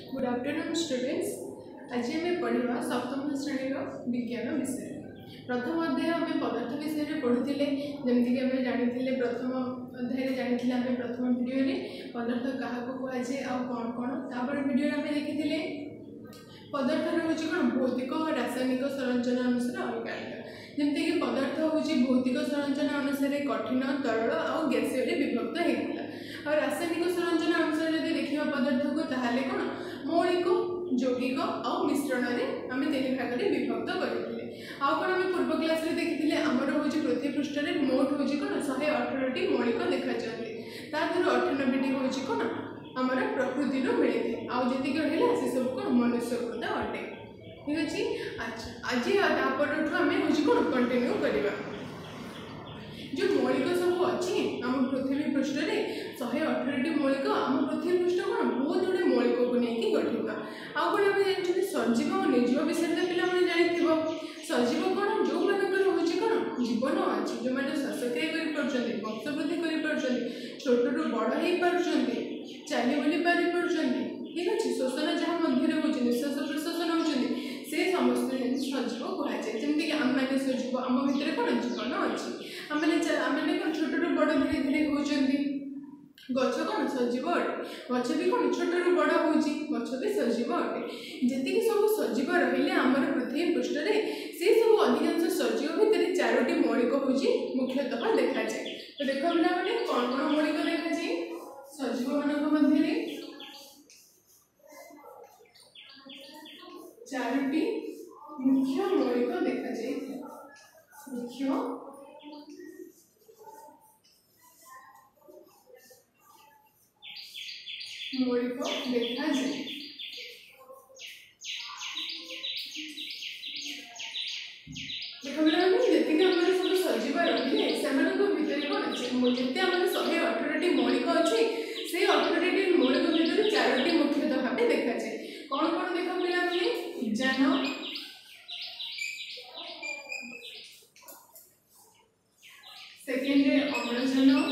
Good afternoon students. आज आम पढ़ा सप्तम श्रेणी विज्ञान विषय। प्रथम अध्याय आम पदार्थ विषय पढ़ुले जमीक आम जानी प्रथम अध्याय जानी आम प्रथम भिडियो पदार्थ क्या कहुए आ कौन कौन तापर भिडियो आम देखी पदार्थ हूँ कौन भौतिक और रासायनिक संरचना अनुसार अलग अलग जमीक पदार्थ हूँ भौतिक संरचना अनुसार कठिन तरल और गैसीय विभक्त होता और रासायनिक संरचना अनुसार जब देखा पदार्थ को ताहले कौन मौलिक यौगिक और मिश्रण में आम तीन भाग में विभक्त करते कौन आम पूर्व क्लास देखी आमर हूँ पृथ्वी पृष्ठ में मोट हूँ कौन 118टी मौलिक देखा तादर 98टी हूँ कौन आमर प्रकृति मिलती आती रहा से सब कौन मनुष्यकृत अटे। ठीक अच्छे। अच्छा आज आम हूँ कौन कंटिन्यू करवा जो मौलिक सब अच्छी आम पृथ्वी पृष्ठ में 118टी मौलिक आम पृथ्वी पृष्ठ कौन बहुत गुड़े मौलिक को लेकिन गठित आउ कौन आम जानते सजीव और निर्जीव विषय में पे जानी सजीव कौन जो मानकर हूँ कौन जीवन अच्छी जो मैंने श्वासक्रिया कर वंशवृद्धि कर छोटू बड़ हो पार्टी चली बुली पारि पार्टी। ठीक अच्छे। श्वसन जहाँ मध्य हो निश्वास प्रश्वासन होती से समस्त सजीव कहुए जमीक आम मैंने सजीव आम भितर कौन जीवन अच्छी आम मैंने कौन छोटू बड़ धीरे धीरे होती गच कौन सजीव अटे गच भी कौन छोटू बड़ हो गच भी सजीव अटे जी सब सजीव रही आमर पृथ्वी पृष्ठ में से सब अधिकांश सजीव भितर 4टी मौलिक हूँ मुख्यतः देखा जाए। तो देख पिला मैंने कौन कौन मौलिक देखा जाए सजीव मान मध्य 4टी मुख्य मौलिक देखा जाए मुख्य मौलिक देखा जाए। जी आम सब सजीव रही से भितर कौन अच्छे जिते आम 118टी मौलिक अच्छे से 18टी मौलिक भितर 4टी मुख्यतः भाव देखा जाए। कौन कौन देख पे उजान सेकेंड अम्लजान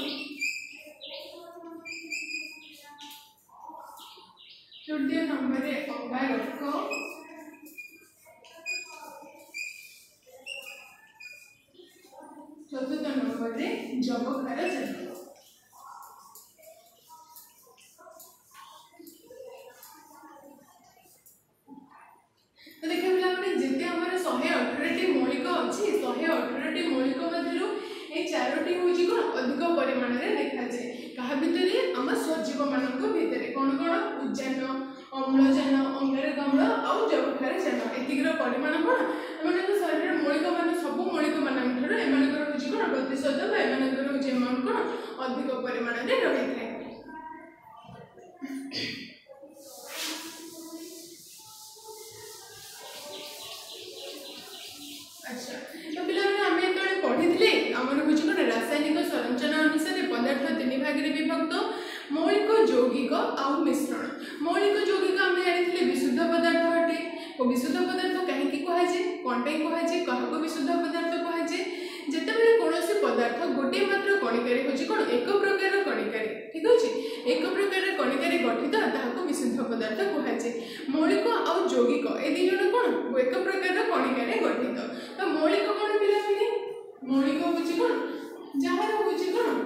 तृतीय नंबर अंगारक चतुर्थ नंबर जबक्षारजान। तो देखा पे जिते आम 118टी मौलिक अच्छी 118टी मौलिक मध्य 4टी हूँ कौन अधिक परिमाण में देखा जाए क्या भितर आम सजीव मान भितर कौन कौन उजान अम्लजान अंगारकाम्ल और जबक्षारजान एतिकर परिमाण कौन एम शरीर मौलिक मान सब मौलिक मान एम कौन प्रतिशत एम कौन अधिक परिमाण में रही है। अच्छा तो पे पढ़ी आमर हूँ कौन रासायनिक संरचना अनुसार पदार्थ 3 भाग में विभक्त मौलिक यौगिक आउ मिश्रण। मौलिक यौगिक आम जानी विशुद्ध पदार्थ अटे विशुद्ध पदार्थ कहीं कहुए कौन कहुए क्या विशुद्ध पदार्थ कहुए जिते कौन पदार्थ गोटे मात्र कणिकार हूँ कौन एक प्रकार कणिकार। ठीक अच्छे एक प्रकार कणिकार गठित ताकू विशुद्ध पदार्थ कहुए मौलिक और यौगिक ए दुज कौन एक प्रकार कणिकार गठित। तो मौलिक कौन पे मौलिक हूँ कौन जार हूँ कौन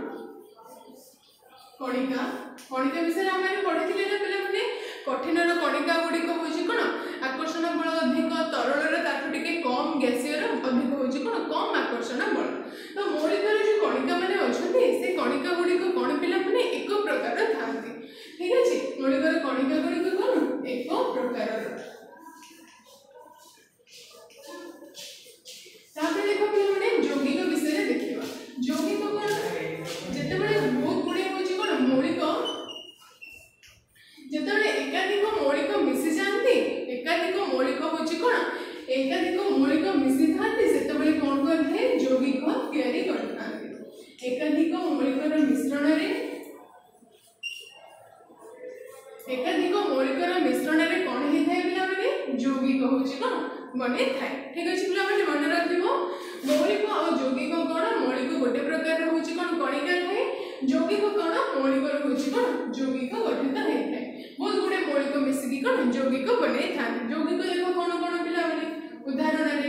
कणिका कणिका विषय आम पढ़ी पे कठिनर कणिका गुड़िक हूँ कौन आकर्षण बल अधिक तरल टे कम गैसीय अधिक हूँ कौन कम आकर्षण बल। तो मौलिक जो कणिका मैंने अच्छा से कणिका गुड़िक कौन पे एक प्रकार था। ठीक अच्छे मौलिकर कणिका गुड़िक कौन एक प्रकार। देख पे यौगिक विषय देखा यौगिक कौन जिते बहुत गुड़े हूँ कौन मौलिक जिते एकाधिक मौलिक मिसी जाती एकाधिक मौलिक हूँ कौन एकाधिक मौलिक मिसी था से कौन करते यौगिक तैयारी करते एकाधिक मौलिकर मिश्रण एकाधिक मौलिकर मिश्रण में कौन होता है पे यौगिक हूँ कौन बने थाए। ठीक अच्छे पे मन रख मौलिक और यौगिक कौन मौलिक गोटे प्रकार हूँ कौन कणिका थाए यौगिक कौन मौलिकर हूँ कौन यौगिक गठित होता है बहुत गुड़े मौलिक मिसिकी कौन यौगिक बने था। यौगिक देखो कौन कौन पिला उदाहरण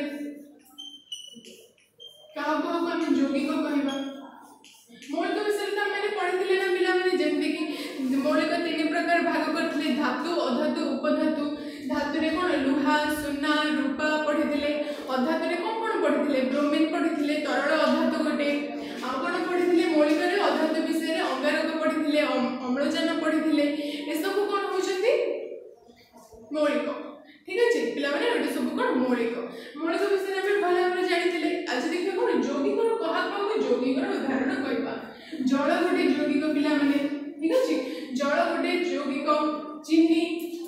क्या यौगिक कहवा मौलिक विषय तो मैंने पढ़ी ना पिला जमी कि मौलिक 3 प्रकार भाग करते धातु अधातु उपधातु। धातु रे कौन लुहा सुना रूपा पढ़ी अधातु रे कौन कौन पढ़ी ब्रोमीन पढ़ी तरल अधातु गोटे आ कौन पढ़ी मौलिक अधातु विषय अंगारक पढ़ी अम्लजान पढ़ी ए सब कौन होती मौलिक। ठीक अच्छे पे सब कौन मौलिक मौलिक विषय में भल भाव जानी। आज देखिए कौन यौगिक क्या यौगिक उदाहरण कहवा जल गोटे यौगिक पिला माने। ठीक अच्छे जल गोटे यौगिक चीनी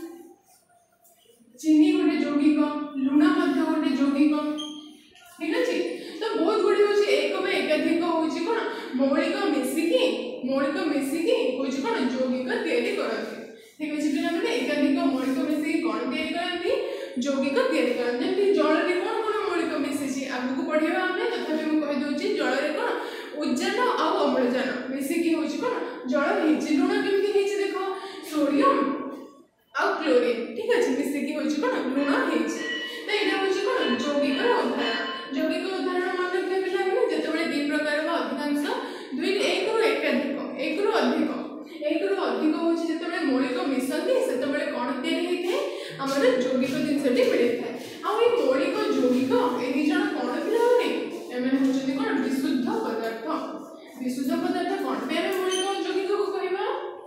चीनी गोटे यौगिक लुण गोटे यौगिक। ठीक अच्छे तो बहुत गुड़ी हूँ एक एकाधिक हूँ कौन मौलिक मिसिकी हूँ कौन यौगिक तैयारी करती। ठीक अच्छे पिला माने एकाधिक मौलिक मिसिकी कौन तैयारी करती यौगिक तैयारी करती। जमी जल में कौन कौन मौलिक मिसी आगू पढ़ा आम तथापि मुझे कहीदे जल में कौन उज्जान आउ अम्लजान मिसिकी हूँ कौन जल होती। लुण केमती देख सोडियम आउ क्लोरीन। ठीक अच्छे मिसिकी हूँ कौन लुण होती। तो यहाँ हूँ कौन यौगिक उदाहरण। यौगिक उदाहरण मन रखिए पिला जिते 2 प्रकार अधिकांश 2 1 रु एकाधिक 1 रु अधिक हूँ जो मौलिक मिशंती से कौन या आमर यौगिक जिनसटी मिलता है। आई मौलिक यौगिक ये दी जन कौन पिलाने एम हूँ कौन विशुद्ध पदार्थ। विशुद्ध पदार्थ कौन पे मौलिक यौगिक को कहवा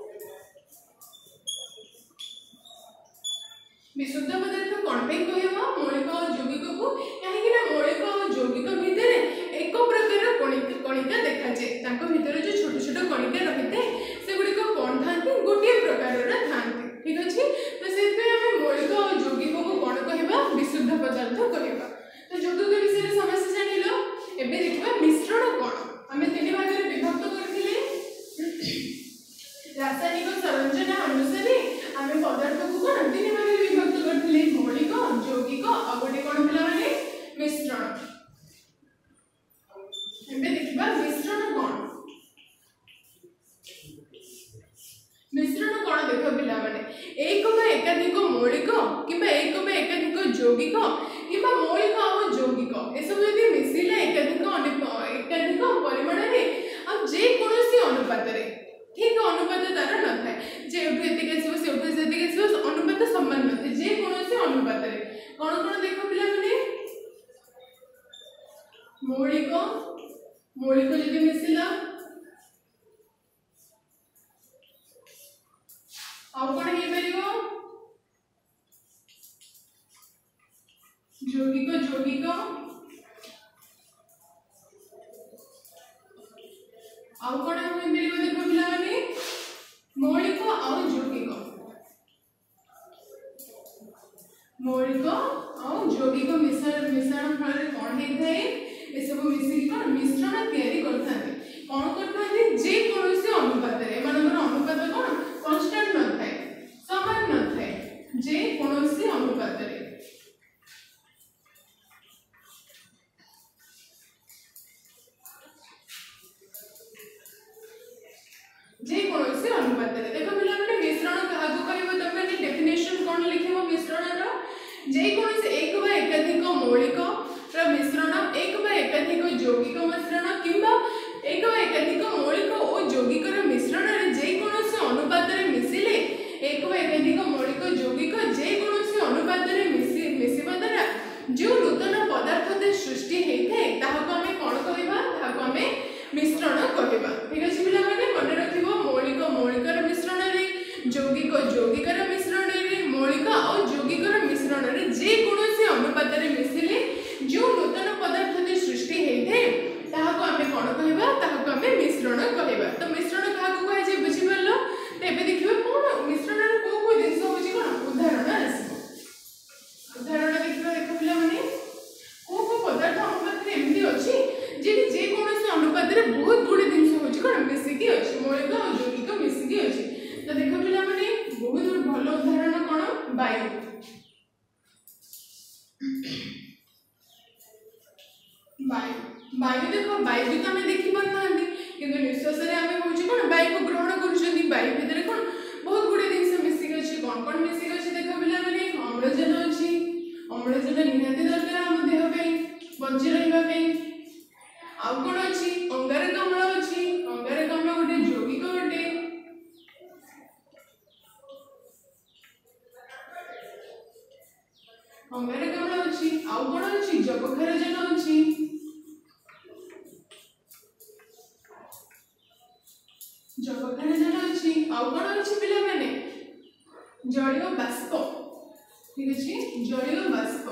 विशुद्ध पदार्थ कौन पे कहवा मौलिक यौगिक को कहीं मौलिक यौगिक भितर एक प्रकार कणिका देखा जाए भितर जो छोट छोट कणिका रही है सेगुड़िक कौन था गोटे प्रकार था। ठीक अच्छे तो से मौलिक यौगिक को कौन कहवा विशुद्ध पदार्थ कहवा। तो यौगिक विषय समस्या जान एबे देखा मिश्रण कौन आम 3 भाग में विभक्त करथिले। रासायनिक संरचना अनुसार आम पदार्थ को कौन 3 भाग में विभक्त करथिले मौलिक यौगिक और गोटे कौन पिला माने मिश्रण। एबे देखिबा मिश्रण कौन मिश्रण कौन देख पिला माने एक बा एकाधिक मौलिक किबा एक बा एकाधिक यौगिक किबा मौलिक और यौगिक ए सब यदि मिसिले एकाधिक परिमाण रे आ जे कोनोसी अनुपात रे। ठीक अनुपात तार न थाए जे एठु एतिक आसीबो से एठु एतिक आसीबो अनुपात समान न थाए जे कोनोसी अनुपात रे कौन कौन देख पिला माने मौलिक यदि मिसिला और कौन हे परियो यौगिक आउ कौन हो परियो देखो पिला माने मौलिक और यौगिक मिश्रण फल कौन होता है ये सब मिसिकी कौन मिश्रण तैयारी करता कौन करता जे कोनोसी अनुपात रे एमानकर अनुपात कौन कांस्टेंट न थाए समान न थाए जे कोनोसी अनुपात रे। जे कोनोसी अनुपात रे देखो पिला माने मिश्रण काहाको कहबो तमे डेफिनेशन कौन लिखिबो मिश्रण रो जे कोनोसी एक बा एकाधिक मौलिक र मिश्रण एक बा एकाधिक यौगिक मिश्रण किंबा एक बा एकाधिक मौलिक और यौगिक र मिश्रण रे जे कोनोसी अनुपात रे मिसिले एक बा एकाधिक मौलिक यौगिक जे कोनोसी अनुपात रे मिसिबा द्वारा जो नूतन पदार्थ ते सृष्टि हेइथे ताहाको आमे कोन कहबा ताहाको आमे मिश्रण कहबा। ठीक अछि पिला माने मन रखिबो मौलिक र मिश्रण रे यौगिक र मिश्रण रे मौलिक और यौगिक र मिश्रण रे जे कोनोसी अनुपात रे मिसिले जो नूतन पदार्थ ते सृष्टि हेइथे ताहाको आमे कोन कहबा ताहाको आमे मिश्रण कहबा। तो मिश्रण काहाको कहे जे बुझि परलो तेबे देखिबो कोन मिश्रण रे को जिंस होछि कोन उदाहरण आसी उदाहरण देखिबा देखो पिला माने को पदार्थ अनुपात रे एमती अछि जे कोनोसी अनुपात रे बहुत गुडे जिंस होछि कोन मिसिकी अछि मौलिक और यौगिक मिसिकी अछि। तो देखो पिला माने बहुत भलो उदाहरण कोन वायु वायु देखो वायु भी तो आम देखी पाना किंतु निश्वास रे आम हूँ कौन वायु को ग्रहण कर वायु भितर कौन बहुत गुड़े जिन मिसिक अच्छे अंगारकाम्ल अछि आउ कोन अछि जबक्षारजान अछि जबक्षारजान अछि आउ कोन अछि पिला माने जलीय बाष्प ठीक अछि जलीय बाष्प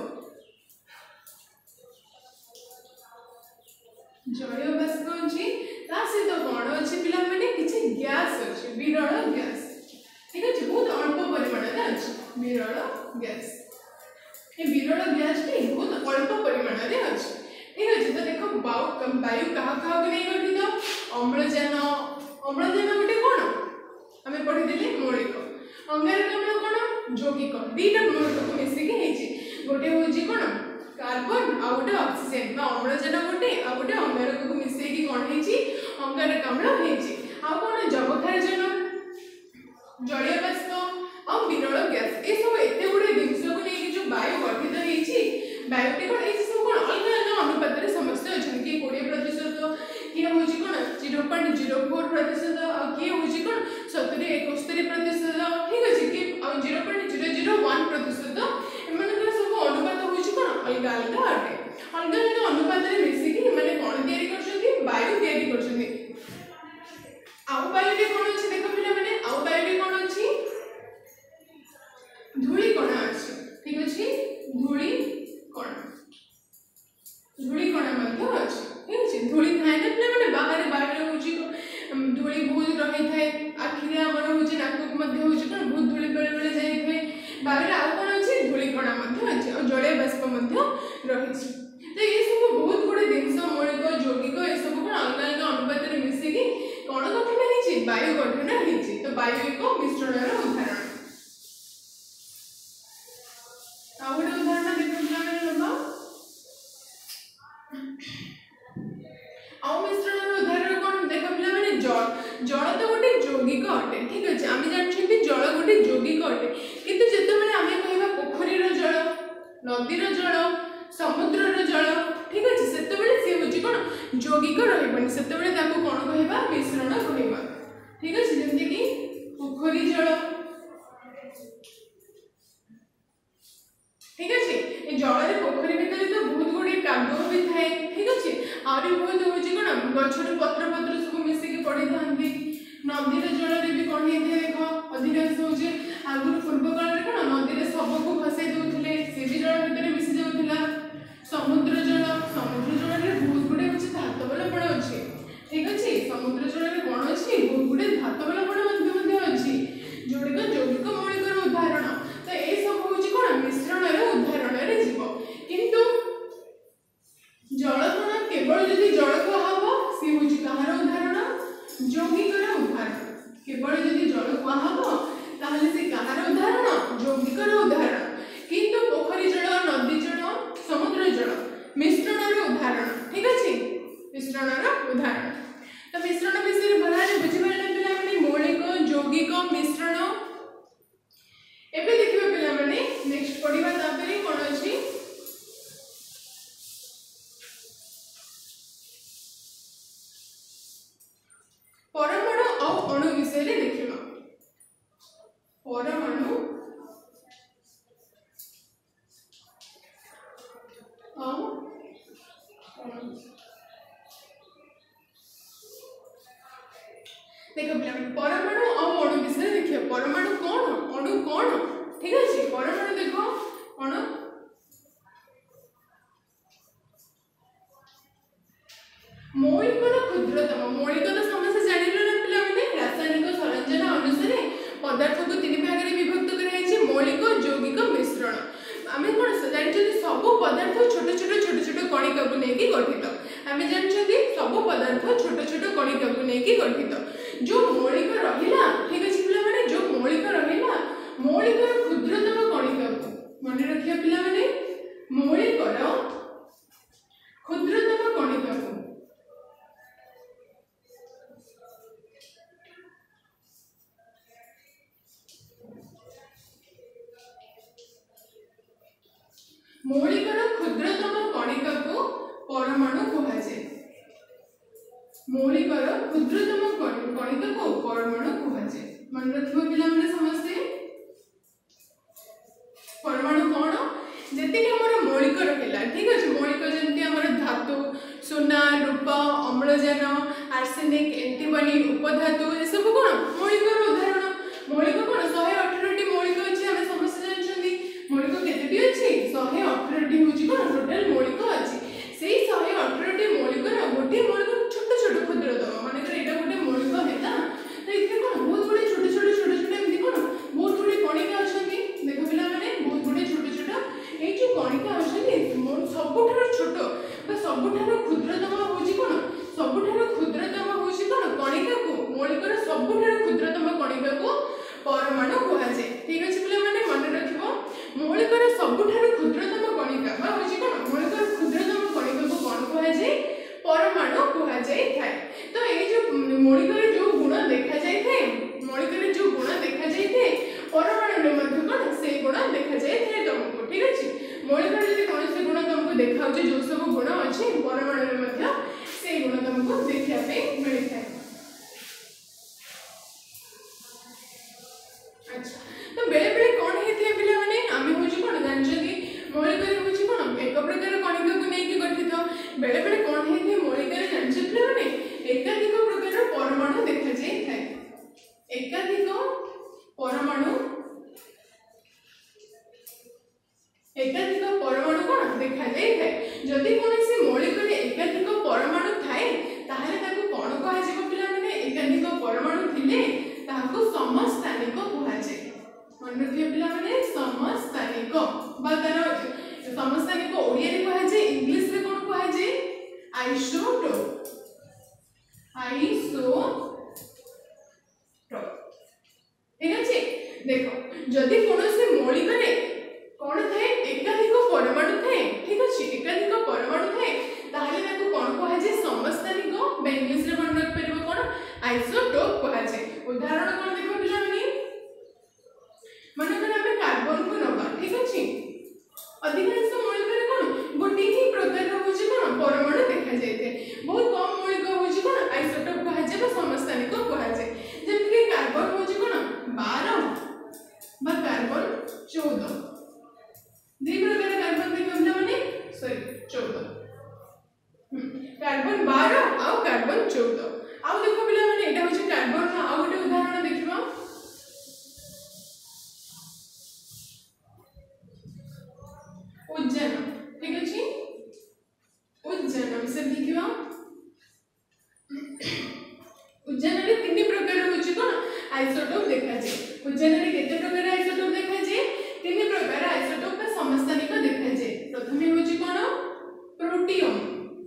अछि ता सहित कोन अछि पिला माने किछि गैस अछि विरल गैस ठीक अछि बहुत अल्प परिमाण रे अछि विरल गैस ए विरल गैस टी बहुत अल्प परिमाण रे अछि ठीक अछि तो देखो वायु कहा कहा को नहीं गठित अम्लजान गोटे कोन हमें पढ़ी दिले मौलिक अंगारकाम्ल कोन यौगिक दीटा मौलिक को मिसी के हेछि गोटे होछि कोन कार्बन आ गोटे ऑक्सीजन बा अम्लजान गोटे आ गोटे अंगारक को मिसे कि कोन हेछि अंगारकाम्ल हेछि आ कोन जबक्षारजान जलीय बाष्प और विरल गैस ए सब एते गुडे जिंस को नै जो वायु गठित हेछि वायु टे कोन ए सब कोन अलग अलग अनुपात रे समस्त अछि कि 20% कि होछि कोन 0.04% आ कि होछि कोन 70-71% ठीक अछि कि 0.001% एमन के सब अनुपात होछि कोन अलग अलग अटे अलग अलग अनुपात रे मिसी कि माने कोन तयारी करछथि वायु तयारी करछथि आउ वायु रे कोन अछि देखो पिला माने आउ वायु रे कोन अछि धूଳି कणा अछि ठीक अछि धूଳି कणा मध्य अछि ठीक अछि धूଳି थाय न पिला माने बाहर बाहर होछि धूଳି बहुत रहि थाय आखिरे हमर होछि नाक मध्य होछि कोन बहुत धूଳି बेले बेले जाय थाय बाहर आ कोन अछि धूଳି कणा मध्य अछि और जलीय बाष्प मध्य रहिछि तो ये सब बहुत गुडे जिंस मौलिक यौगिक ए सब कोन अलग अलग अनुपात रे मिसी कि कोन गठन हेछि वायु गठन हेछि तो वायु एक मिश्रणर उदाहरण आ गोटे उदाहरण देखिला माने लबा आउ मिश्रणर उदाहरण कोन देखिला माने जल तो गोटे यौगिक अटे ठीक अछि आमे जानछथि जल गोटे यौगिक अटे किंतु जते माने आमे कहबा पोखरी रो जल नदी रो जल समुद्र रो जल ठीक अछि सेते बेले से होछि कोन यौगिक रहबनि सेते बेले ताको कोन कहबा मिश्रण कहबा ठीक अछि जेंति कि पोखरी जल ठीक अछि ए जल रे पोखरी भितर तो बहुत गुडी कादो भी थाए ठीक अछि आरी बहुत होछि कोन गछर पत्र सब मिसी के पड़ी थांती नदी रे जल रे भी कोन हेते देखो अधिकांश होछि आगुर पूर्व काल रे कोन नदी रे सब को फसै दोथिले से भी जल भितर मिसी जाउथिला समुद्र जल रे बहुत गुडी होछि धातु बल बड अछि ठीक अछि समुद्र जल रे कोन अछि बहुत गुडी धातु बल बड मध्य अछि जोडी को यौगिक मौलिक रो उदाहरण तो ए सब होछि कोन मिश्रण रे उदाहरण रे जीव किंतु जल कोन केवल यदि जल को हबो से होछि कहार उदाहरण यौगिक रो उदाहरण केवल यदि जल को हबो ताहले से कहार उदाहरण यौगिक रो उदाहरण किंतु पोखरी जल नदी जल समुद्र जल मिश्रण रो उदाहरण ठीक अछि मिश्रण रो उदाहरण तो मिश्रण विषय भलारे बुझि पाले पिला माने मौलिक यौगिक मिश्रण एबे देखिबे पिला माने नेक्स्ट पढिबा तापरे कोन अछि परमाणु और अणु विषय रे देखिबा परमाणु और देखो पिला परमाणु और अणु विषय देखियो परमाणु कोन अणु कोन ठीक अछि परमाणु देखो अणु मौलिक क्षुद्रतम मौलिक तो समस्या जानिलो ना पिला माने रासायनिक संरचना अनुसार पदार्थ को तीन भाग रे विभक्त करै छै मौलिक यौगिक मिश्रण आमे कोन जानिछथि सब पदार्थ छोट छोट कणिका को नेकी गठित आमे जानिछथि सब पदार्थ छोट कणिका को नेकी गठित जो मौलिक रहिला ठीक अछि पिला माने जो मौलिक रहिला मौलिक क्षुद्रतम कणिका को माने रखिया पिला माने मौलिक क्षुद्रतम कणिका को मौलिकर क्षुद्रतम कणिका को परमाणु कहा जाए मौलिकर क्षुद्रतम कणिका को परमाणु कहा जाए मन रखिबो पिला माने समझते परमाणु कोन जति एकाधिक परमाणु कौन देखा जाए जदि कौन मौलिक एकाधिक परमाणु थाए ताहले ताकू कौन कहा जाय पिला माने एकाधिक परमाणु थिले ताकू समस्थानिक कहा जाय मन रखिए पिला माने समस्थानिक बा तार समस्थानिक ओडिया रे कहा जाय इंग्लिश रे कौन कहा जाय आइसोटोप ठीक अछि देखो जदि कोनोसी मौलिक रे कौन थाए एकाधिक परमाणु थाए ठीक अछि एकाधिक परमाणु थाए ताहले ताकू कौन कहा जाय समस्थानिक बा इंग्लिश रे कौन रख परबो कौन आइसोटोप कहा जाय उदाहरण कौन देखो पिला माने मन हमें कार्बन को नबा ठीक अछि अधिकांश मौलिक रे कौन गोटी ही प्रकार होछि कौन परमाणु देखा जायते बहुत कम मौलिक होछि कौन आइसोटोप कहा जाय समस्थानिक कहा जाय जेम कि कार्बन होछि कौन 12 बा कार्बन 14 दी प्रकार कार्बन देखम माने सॉरी 14 कार्बन 12 आ कार्बन 14 आ देखो पिला माने एटा होछि कार्बन आ गोटे उदाहरण देखिबा उज्जैन ठीक अछि उज्जैन विषय देखिबा उज्जैन रे तीन प्रकार होछि कोन आइसोटोप देखा जाय उज्जैन रे केते प्रकार आइसोटोप देखा जाय तीन प्रकार आइसोटोप का समस्थानिक देखा जाय प्रथमे होछि कोन प्रोटियम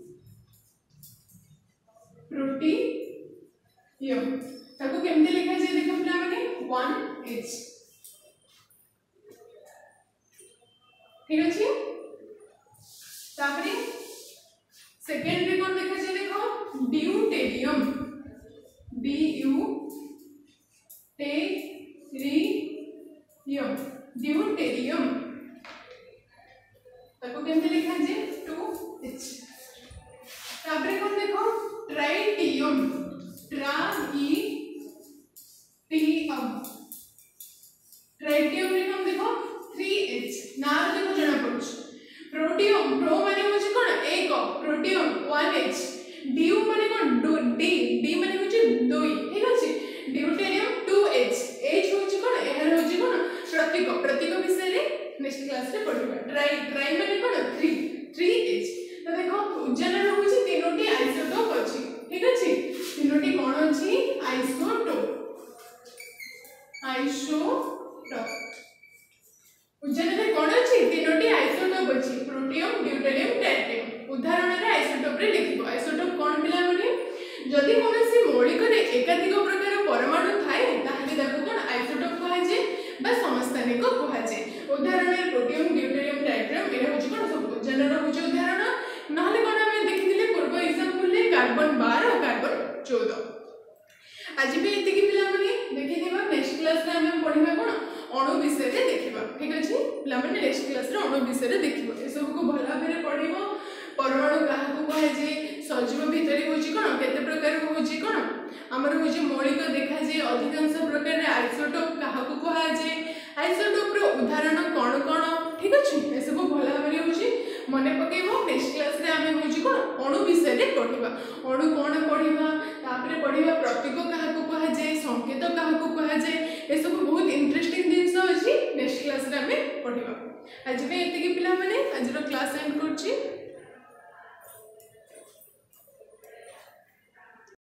ताको केमते लिखा जाय देखो पिला माने 1H ठीक अछि तापरे सेकेंड रे कोन देखा जाय देखो ड्यूटेरियम ड्यूटेरियम ताको केमते लिखा जाय 2H तापरे कोन देखो ट्राइटियम ट्राइटियम रे कोन देखो 3H नाम देखो जणा पड़छ प्रोटियम प्रो माने होछि कोन एक प्रोटियम 1H ड्यू माने कोन डी माने होछि 2 ठीक अछि ड्यूटेरियम 2H H होछि कोन एहर होछि कोन प्रतीक विषय रे नेक्स्ट क्लास रे पढिबा ट्राई माने कोन 3H तो देखो उज्जैन रे होछि तीनोटी आइसोटोप अछि ठीक अछि तीनोटी कोन अछि आइसोटोप उज्जैन रे कोन अछि तीनोटी आइसोटोप अछि प्रोटियम ड्यूटेरियम ट्राइटियम उदाहरण रे आइसोटोप रे लिखिबो आइसोटोप कोन मिला माने जदि कोनोसी मौलिक रे एकाधिक प्रकार परमाणु थाए ताहले ताको कोन आइसोटोप कहा जाय बा समस्थानिक कहा जाय उदाहरण रे प्रोटियम ड्यूटेरियम ट्राइटियम एरा होछि कोन सब उज्जैन रे होछि उदाहरण नहले कोन हम देखिथिले पूर्व एग्जांपल रे कार्बन 12 और कार्बन 14 आज भी एतिकी पिला माने देखि देबा नेक्स्ट क्लास रे हम पढिबा कोन अणु विषय रे देखिबा ठीक अछि पिला माने नेक्स्ट क्लास रे अणु विषय रे देखिबो ए सब को भला भाबरे पढिबो परमाणु काहा को कहे जे सजीव भितरी होछि कोन केते प्रकार होछि कोन हमर होछि मौलिक देखा जे अधिकांश प्रकार रे आइसोटोप काहा को कहा जे आइसोटोप रो उदाहरण कोन कोन ठीक अछि ए सब भला भाबरे होछि मने पकेबो नेक्स्ट क्लास रे हम होछि कोन अणु विषय रे पढिबा अणु कोन पढिबा तापरे पढिबा